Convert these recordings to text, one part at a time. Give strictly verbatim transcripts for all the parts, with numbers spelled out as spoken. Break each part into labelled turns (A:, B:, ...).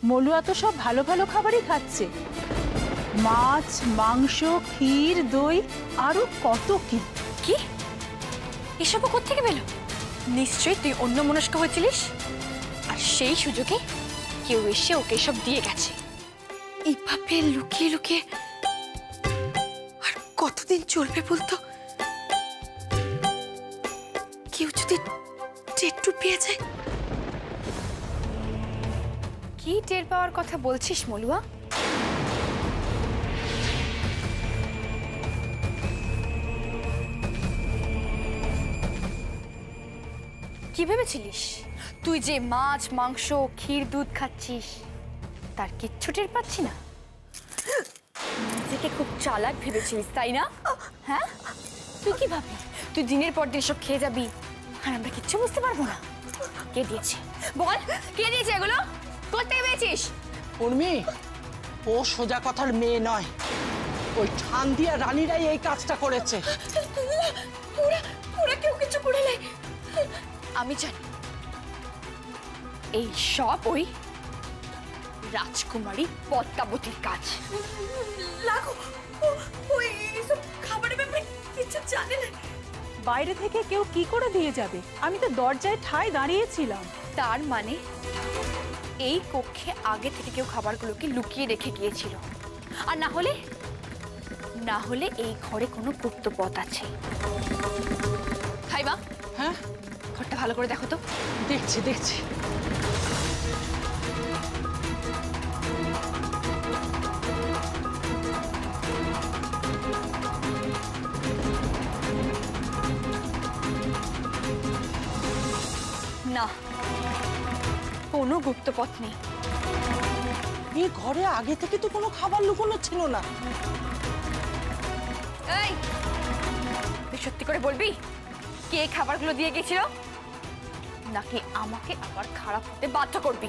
A: মলুয়া তো সব ভালো ভালো খাবারই খাচ্ছে, মাছ, মাংস, ক্ষীর, দই, আরো কত কি।
B: কি এসবও কোত্থেকে পেল? নিশ্চয়ই তুই অন্যমনস্ক হয়েছিলিস, আর সেই সুযোগে কেউ এসে ওকে সব দিয়ে গেছে। এইভাবে লুকিয়ে লুকিয়ে আর কতদিন চলবে বলতো? কেউ যদি টের পেয়ে যায়। কি টের পাওয়ার কথা বলছিস মলুয়া? কি ভেবেছিলিস তুই যে মাছ, মাংস, ক্ষীর, দুধ খাচ্ছিস তার কিচ্ছু টের পাচ্ছি না? নিজেকে খুব চালাক ভেবেছিলিস তাই না? হ্যাঁ, তুই কি ভাবলি তুই দিনের পর দিন সব খেয়ে যাবি আর আমরা কিচ্ছু বুঝতে পারবো না? কে দিয়েছে বল, কে দিয়েছে এগুলো? কোথায় পেয়েছিস?
C: উর্মি, ও সোজা কথার মেয়ে নয়, ওই ঠান্দিয়া রানীরাই এই কাজটা করেছে।
B: ওরা ওরা কেউ কিছু করে নাই। আমি জানি এই সব ওই রাজকুমারী পদ্মাবতীর কাজ। লাগো ওই সব খাবারের ব্যাপারে কিছু জানে না।
A: বাইরে থেকে কেউ কি করে দিয়ে যাবে? আমি তো দরজায় ঠায় দাঁড়িয়েছিলাম।
B: তার মানে এই কক্ষে আগে থেকে কেউ খাবারগুলোকে লুকিয়ে রেখে গিয়েছিল, আর না হলে না হলে এই ঘরে কোনো গুপ্ত পথ আছে। খাইবা?
C: হ্যাঁ,
B: ঘরটা ভালো করে দেখো তো।
C: দেখছি দেখছি।
B: না, কোনো গুপ্ত পথ নেই।
C: এই ঘরে আগে থেকে তো কোনো খাবার লুকোনো ছিল না।
B: এই, তুই সত্যি করে বলবি কে খাবারগুলো দিয়ে গেছিল, নাকি আমাকে আবার খারাপ হতে বাধ্য করবি?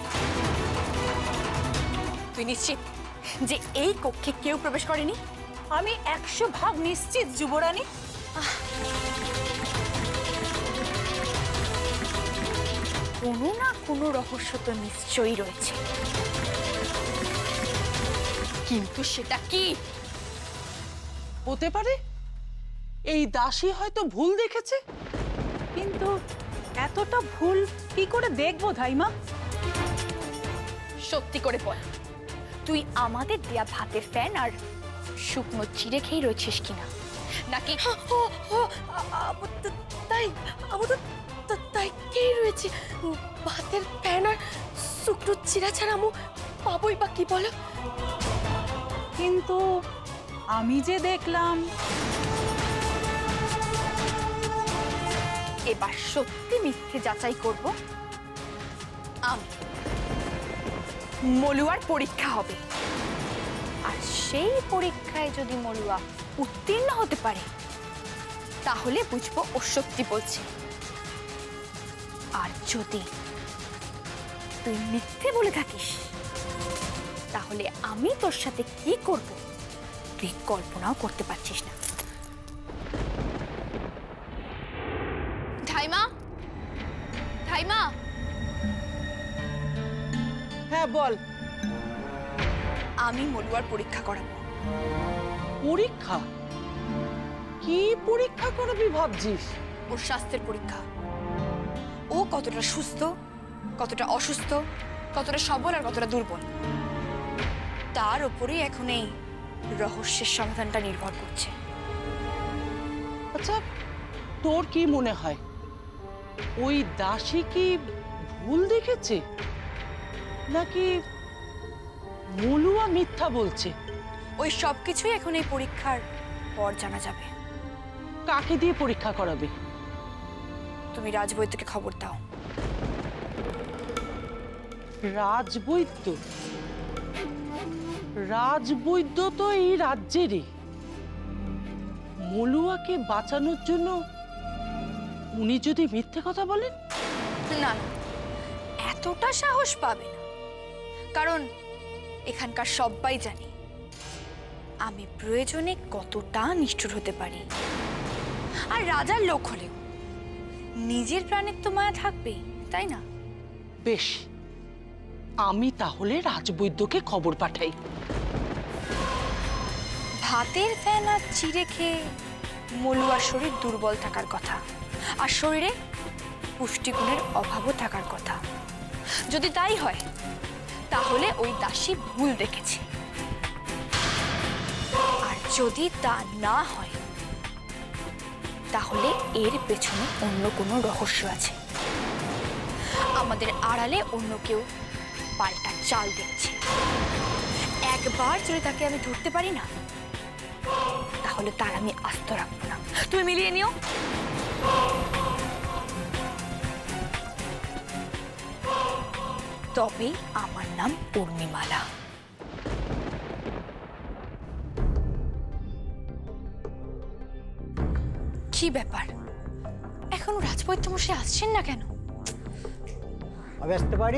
B: তুই নিশ্চিত যে এই কক্ষে কেউ প্রবেশ করেনি?
A: আমি একশো ভাগ নিশ্চিত যুবরানী।
B: কোনো না কোনো রহস্য তো নিশ্চয়ই রয়েছে, কিন্তু সেটা কি?
C: হতে পারে এই দাসী হয়তো ভুল দেখেছে।
A: কিন্তু এতটা ভুল কি করে দেখবো ধাইমা?
B: সত্যি করে বল, তুই আমাদের দেয়া ভাতের ফ্যান আর শুকনো চিড়ে খেয়ে রয়েছিস কিনা, নাকি তাই তাই খেয়ে রয়েছে? ভাতের ফ্যান আর শুকনো চিড়া ছাড়া আমু পাবোই বা কি বলো?
A: কিন্তু আমি যে দেখলাম।
B: এবার সত্যি মিথ্যে যাচাই করব। আমি মলুয়ার পরীক্ষা হবে, আর সেই পরীক্ষায় যদি মলুয়া উত্তীর্ণ হতে পারে তাহলে বুঝবো ও সত্যি বলছে। আর যদি তুই মিথ্যে বলে থাকিস তাহলে আমি তোর সাথে কি করব তুই কল্পনাও করতে পারছিস না। ধাইমা, ধাইমা।
C: হ্যাঁ বল।
B: আমি মলুয়ার পরীক্ষা করাবো।
C: পরীক্ষা? কি পরীক্ষা করবি ভাবছিস?
B: ওর স্বাস্থ্যের পরীক্ষা। ও কতটা সুস্থ, কতটা অসুস্থ, কতটা সবল আর কতটা দুর্বল, তার উপরেই এখন এই রহস্যের সমাধানটা নির্ভর করছে।
C: আচ্ছা, তোর কি মনে হয় ওই দাসী কি ভুল দেখেছে, নাকি মলুয়া মিথ্যা বলছে?
B: ওই সবকিছুই এখন এই পরীক্ষার পর জানা যাবে।
C: কাকে দিয়ে পরীক্ষা করাবে?
B: তুমি রাজবৈদ্যকে খবর দাও।
C: রাজবৈদ্য? রাজবৈদ্য তো এই রাজ্যেরই। মলুয়াকে বাঁচানোর জন্য উনি যদি মিথ্যে কথা বলেন?
B: না না, এতটা সাহস পাবে না, কারণ এখানকার সবাই জানে আমি প্রয়োজনে কতটা নিষ্ঠুর হতে পারি। আর রাজার লোক হলেও নিজের প্রাণের তো মায়া থাকবেই, তাই না?
C: বেশ, আমি তাহলে রাজবৈদ্যকে খবর পাঠাই।
B: ভাতের ফ্যান আর চিড়ে খেয়ে মলুয়ার শরীর দুর্বল থাকার কথা, আর শরীরে পুষ্টিগুণের অভাবও থাকার কথা। যদি তাই হয় তাহলে ওই দাসী ভুল দেখেছে, আর যদি তা না হয় তাহলে এর পেছনে অন্য কোনো রহস্য আছে। আমাদের আড়ালে অন্য কেউ পাল্টা চাল দেখছে। একবার যদি তাকে আমি ধরতে পারি না, তাহলে তার আমি আস্ত রাখবো না। তুমি মিলিয়ে নিও। তবে আমার নাম উর্মিমালা। কি ব্যাপার, এখনো রাজবৈদ্য মশাই আসছেন না কেন?
D: আমি আসতে পারি?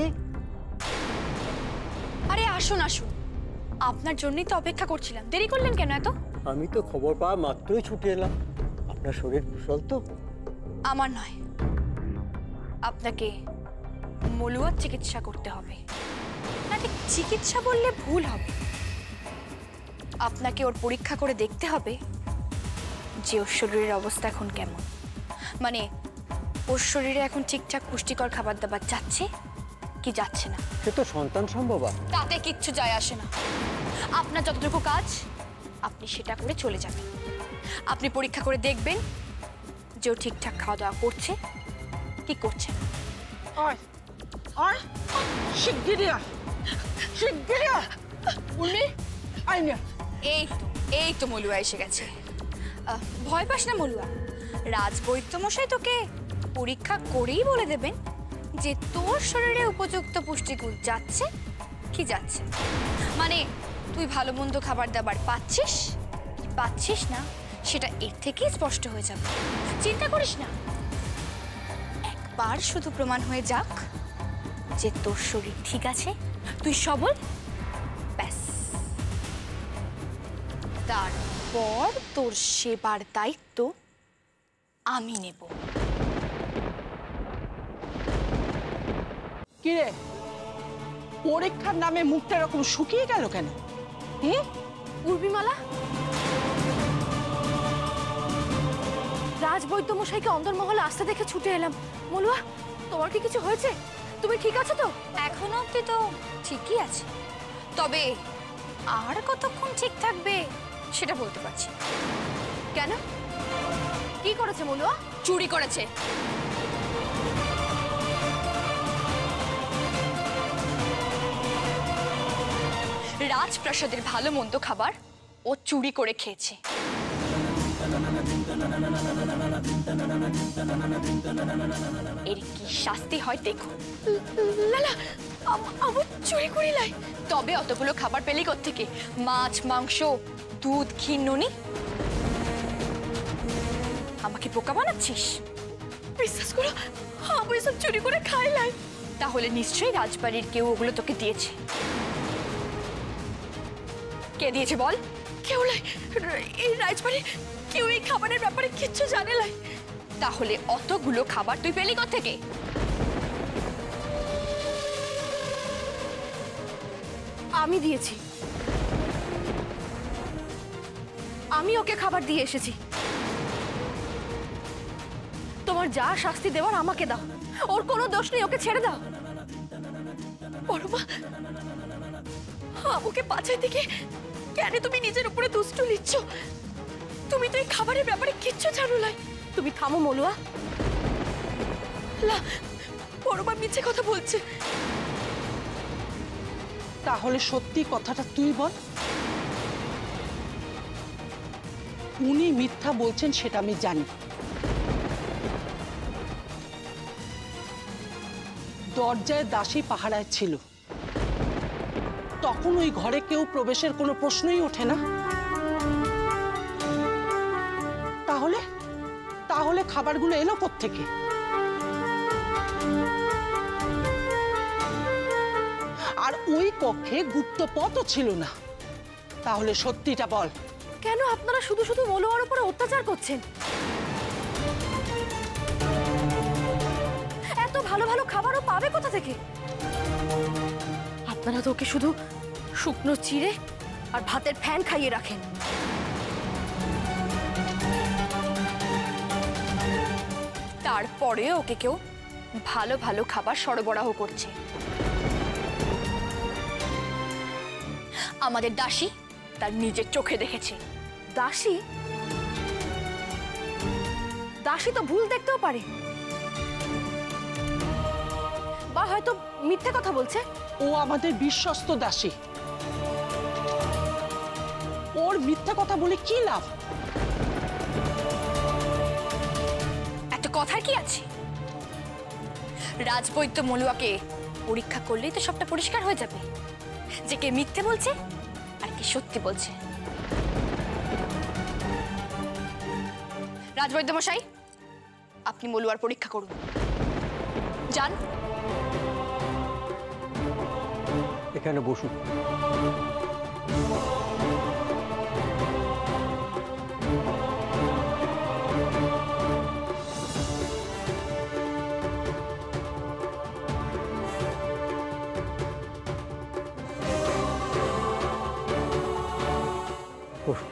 B: আরে আসুন আসুন, আপনার জন্যই তো অপেক্ষা করছিলাম। দেরি করলেন কেন এত?
D: আমি তো খবর পাওয়া মাত্রই ছুটে এলাম। আপনার শরীর কুশল তো?
B: আমার নয়, আপনাকে মলুয়ার চিকিৎসা করতে হবে। নাকি চিকিৎসা বললে ভুল হবে, আপনাকে ওর পরীক্ষা করে দেখতে হবে যে ওর শরীরের অবস্থা এখন কেমন। মানে ওর শরীরে এখন ঠিকঠাক পুষ্টিকর খাবার দাবার যাচ্ছে কি যাচ্ছে না।
D: সে তো সন্তান সম্ভবা।
B: তাতে কিচ্ছু যায় আসে না। আপনার যতটুকু কাজ আপনি সেটা করে চলে যাবেন। আপনি পরীক্ষা করে দেখবেন যে ও ঠিকঠাক খাওয়া দাওয়া করছে কি করছে না।
C: আয় আয় শিগগিরই আয়, শিগগিরই আয়। উনি আয় না।
B: এই তো এই তো মলুয়া এসে গেছে। আহ, ভয় পাস না মলুয়া, রাজবৈদ্য মশাই তোকে পরীক্ষা করেই বলে দেবেন যে তোর শরীরে উপযুক্ত পুষ্টিগুণ যাচ্ছে কি যাচ্ছে। মানে তুই ভালো মন্দ খাবার দাবার পাচ্ছিস কি পাচ্ছিস না সেটা এর থেকেই স্পষ্ট হয়ে যাবে। চিন্তা করিস না, একবার শুধু প্রমাণ হয়ে যাক যে তোর শরীর ঠিক আছে, তুই সবল, ব্যাস তারপর তোর সেবার দায়িত্ব আমি নেব।
C: কিরে, পরীক্ষার নামে মুখটা এরকম শুকিয়ে গেল কেন? হুম?
A: উর্মিমালা, রাজবৈদ্য মশাইকে অন্দরমহলে আসতে দেখে ছুটে এলাম। মলুয়া, তোমার কি কিছু হয়েছে? তুমি ঠিক আছো তো?
B: এখনো অব্দি তো ঠিকই আছে, তবে আর কতক্ষণ ঠিক থাকবে সেটা বলতে পারছি।
A: কেন, কি করেছে মলুয়া?
B: চুরি করেছে। রাজপ্রাসাদের ভালো মন্দ খাবার ও চুরি করে খেয়েছে। এর কি শাস্তি হয় দেখো। লালা, আমার চুরি করি লাই। তবে অতগুলো খাবার পেলি কোত্থেকে? মাছ, মাংস, দুধ, ঘি, নুনি। আমাকে বোকা বানাচ্ছিস? বিশ্বাস করো, আমি এসব চুরি করে খাই লাই। তাহলে নিশ্চয়ই রাজবাড়ির কেউ ওগুলো তোকে দিয়েছে। কে দিয়েছে বল? কেউ লাই, এই রাজবাড়ির কেউ এই খাবারের ব্যাপারে কিচ্ছু জানে লাই। তাহলে অতগুলো খাবার তুই পেলি কোত্থেকে?
A: আমি দিয়েছি, আমি ওকে খাবার দিয়ে এসেছি। তোমার যা শাস্তি দেওয়ার আমাকে দাও, ওর কোনো দোষ নেই, ওকে ছেড়ে দাও।
B: বড়মা, আমাকে বাঁচাইতে গিয়ে কেন তুমি নিজের উপরে দুষ্টু নিচ্ছ? তুমি তো এই খাবারের ব্যাপারে কিচ্ছু জানো না।
A: তুমি থামো মলুয়া।
B: লা, বড়মা মিছে কথা বলছে।
C: তাহলে সত্যি কথাটা তুই বল। উনি মিথ্যা বলছেন সেটা আমি জানি। দরজায় দাসী পাহারায় ছিল, তখন ওই ঘরে কেউ প্রবেশের কোনো প্রশ্নই ওঠে না। তাহলে তাহলে খাবারগুলো এলো কোত্থেকে? আর ওই কক্ষে গুপ্তপথও ছিল না। তাহলে সত্যিটা বল।
A: কেন আপনারা শুধু শুধু মলুয়ার উপরে অত্যাচার করছেন? এত ভালো ভালো খাবারও পাবে কোথা থেকে?
B: আপনারা তো ওকে শুধু শুকনো চিড়ে আর ভাতের ফ্যান খাইয়ে রাখেন। তারপরে ওকে কেউ ভালো ভালো খাবার সরবরাহ করছে। আমাদের দাসী তার নিজের চোখে দেখেছে।
A: দাসী দাসী তো ভুল দেখতেও পারে, বা হয়তো মিথ্যে কথা বলছে।
C: ও আমাদের বিশ্বস্ত দাসী, ওর মিথ্যা কথা বলে কি লাভ?
B: এত কথার কি আছে? রাজবৈদ্য মলুয়াকে পরীক্ষা করলেই তো সবটা পরিষ্কার হয়ে যাবে, যে কে মিথ্যে বলছে আর কে সত্যি বলছে। রাজবৈদ্য মশাই, আপনি মলুয়ার পরীক্ষা করুন। যান।
D: এখানে বসুন। বসুন।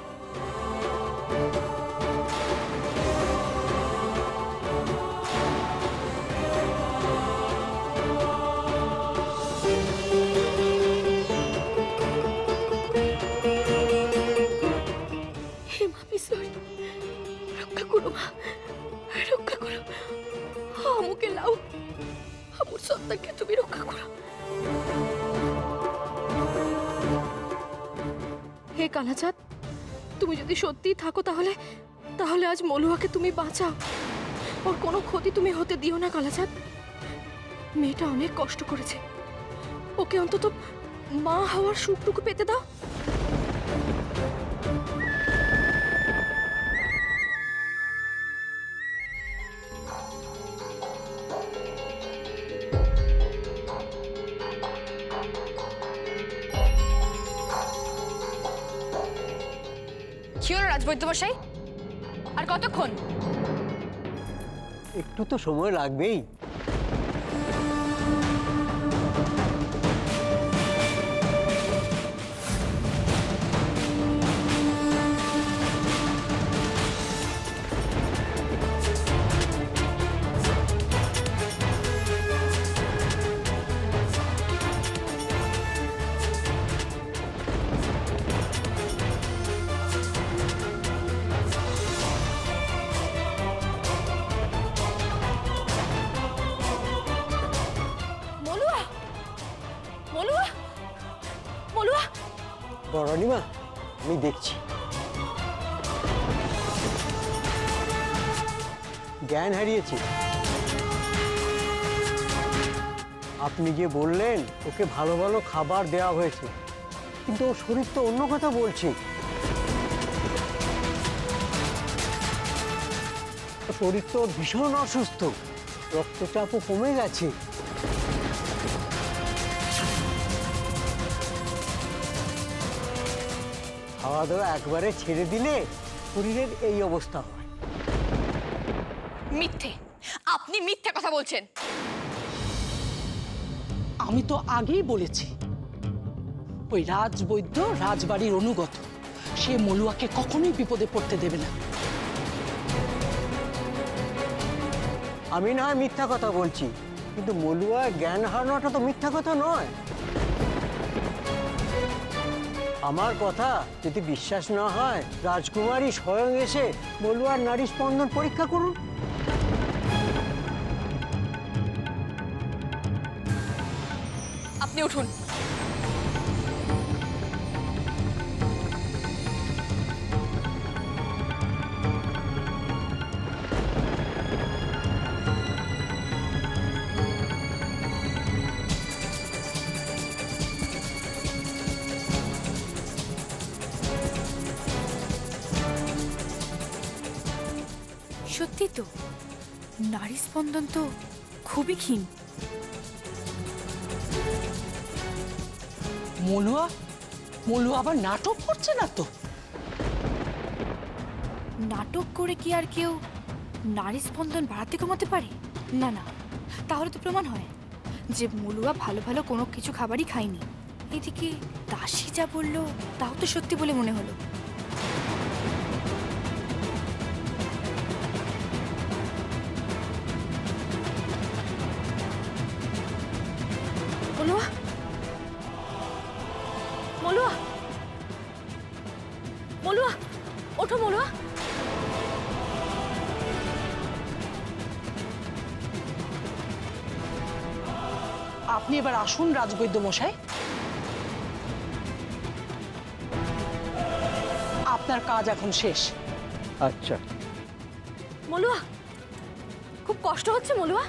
B: রক্ষা করো মা, রক্ষা করো, আমাকে লাও, আমার সন্তানকে তুমি রক্ষা করো।
A: হে কালাচাঁদ, তুমি যদি সত্যিই থাকো তাহলে তাহলে আজ মলুয়াকে তুমি বাঁচাও, ওর কোনো ক্ষতি তুমি হতে দিও না কালাচাঁদ। মেয়েটা অনেক কষ্ট করেছে, ওকে অন্তত মা হওয়ার সুখটুকু পেতে দাও।
B: কি হলো রাজবৈদ্য মশাই, আর কতক্ষণ?
D: একটু তো সময় লাগবেই। রানীমা, আমি দেখছি। জ্ঞান হারিয়েছি। আপনি যে বললেন ওকে ভালো ভালো খাবার দেওয়া হয়েছে, কিন্তু ওর শরীর তো অন্য কথা বলছে। শরীর তো ভীষণ অসুস্থ, রক্তচাপও কমে গেছে। খাওয়া দাওয়া একবারে ছেড়ে দিলে শরীরের এই অবস্থা হয়।
B: মিথ্যে, আপনি মিথ্যে কথা বলছেন।
C: আমি তো আগেই বলেছি, ওই রাজবৈদ্য রাজবাড়ির অনুগত, সে মলুয়াকে কখনোই বিপদে পড়তে দেবে না।
D: আমি না হয় মিথ্যা কথা বলছি, কিন্তু মলুয়া জ্ঞান হারানোটা তো মিথ্যা কথা নয়। আমার কথা যদি বিশ্বাস না হয়, রাজকুমারী স্বয়ং এসে মলুয়ার নারী স্পন্দন পরীক্ষা করুন।
B: আপনি উঠুন।
E: সত্যি তো, নারী স্পন্দন তো খুবই ক্ষীণ।
C: মলুয়া মলুয়া আবার নাটক করছে না তো?
E: নাটক করে কি আর কেউ নারী স্পন্দন বাড়াতে কমাতে পারে? না না, তাহলে তো প্রমাণ হয় যে মলুয়া ভালো ভালো কোনো কিছু খাবারই খায়নি, এদিকে দাসী যা বললো তাও তো সত্যি বলে মনে হলো।
A: মলুয়া, মলুয়া, মলুয়া, ওঠো মলুয়া।
C: আপনি এবার আসুন রাজবৈদ্য মশাই, আপনার কাজ এখন শেষ।
D: আচ্ছা।
A: মলুয়া, খুব কষ্ট হচ্ছে মলুয়া?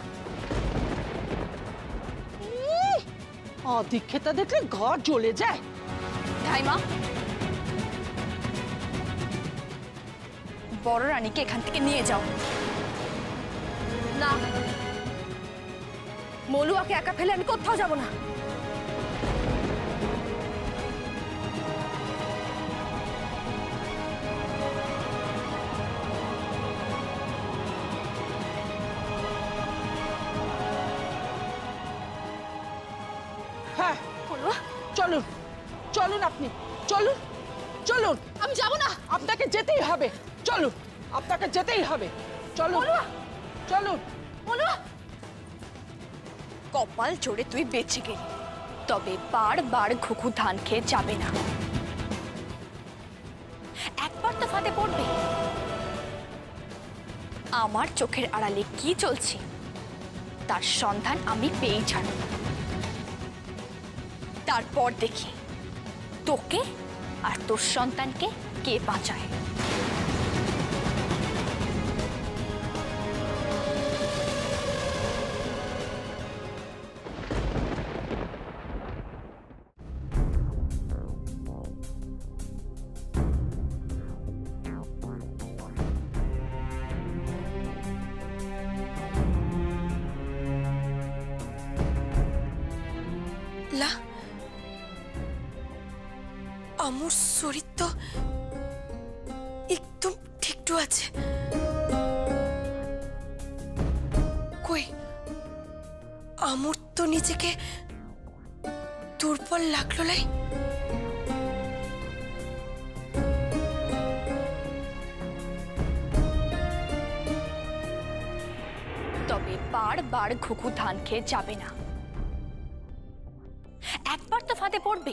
C: অদীক্ষেতা দেখলে ঘর জ্বলে যায়।
B: ধাইমা, বড় রানীকে এখান থেকে নিয়ে যাও।
A: না, মলুয়াকে একা ফেলে আমি কোথাও যাব না।
C: হ্যাঁ, চলুন চলুন, আপনি চলুন চলুন।
A: আমি যাব না।
C: আপনাকে যেতেই হবে, চলুন, আপনাকে যেতেই হবে, চলুন চলুন।
A: মলুয়া,
B: কপাল জোরে তুই বেঁচে গেলি, তবে বারবার ঘুঘু ধান খেয়ে যাবে না। একবার তো ফাঁদে পড়বে। আমার চোখের আড়ালে কি চলছে তার সন্ধান আমি পেয়েই ছাড়ব। তারপর দেখি তোকে আর তোর সন্তানকে কে বাঁচায়।
F: লা, আমার শরীর তো একদম ঠিকটু আছে। কই, আমার তো নিজেকে দুর্বল লাগলো লাই।
B: তবে বারবার ঘুঘু ধান খেয়ে যাবে না। একবার তো ফাঁদে পড়বে।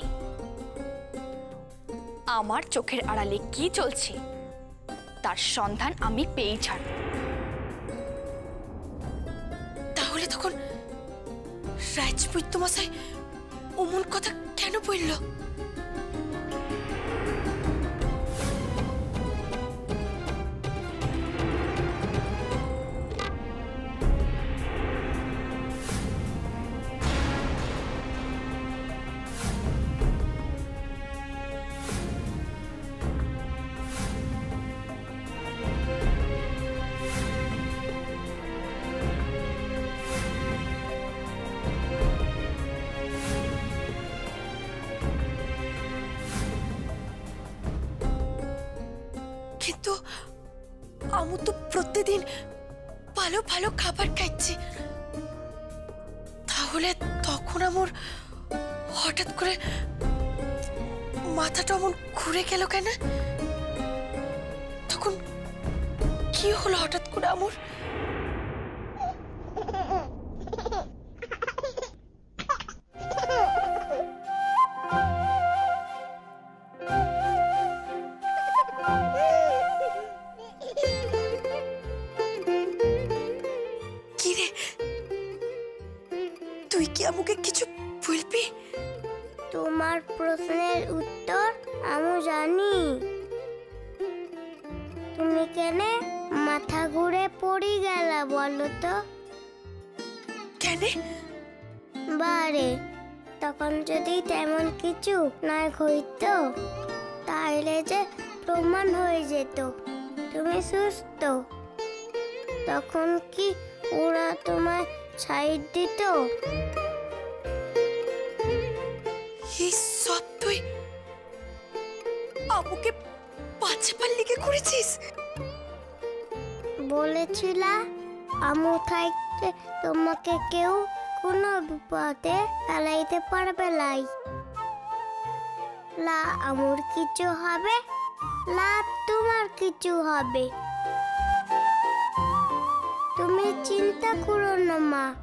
B: আমার চোখের আড়ালে কি চলছে তার সন্ধান আমি পেয়েই ছাড়ব।
F: তাহলে তখন রাজবৈদ্য মশাই অমন কথা কেন বলল? কিন্তু আমি তো প্রতিদিন ভালো ভালো খাবার খাচ্ছি, তাহলে তখন আমার হঠাৎ করে মাথাটা এমন ঘুরে গেল কেন? তখন কি হলো হঠাৎ করে আমার? কিরে, তুই কি আমাকে কিছু বলবি?
G: তোমার প্রশ্নের উত্তর আমি জানি। তুমি কেন মাথা ঘুরে পড়ে গেলা বলো তো?
F: কেন?
G: বারে, তখন যদি তেমন কিছু না হইতো তাহলে যে প্রমাণ হয়ে যেত তুমি সুস্থ। তখন কি ওরা তোমায় ছাইড দিত?
F: এই সব তুই আমাকে বাঁচাবার লিগে করেছিস?
G: বলেছিলা আমু থাকতে তোমাকে কেউ কোনো বিপদে ফেলাইতে পারবে লাই। লা আমার কিছু হবে, লা তোমার কিছু হবে। তুমি চিন্তা করো না মা।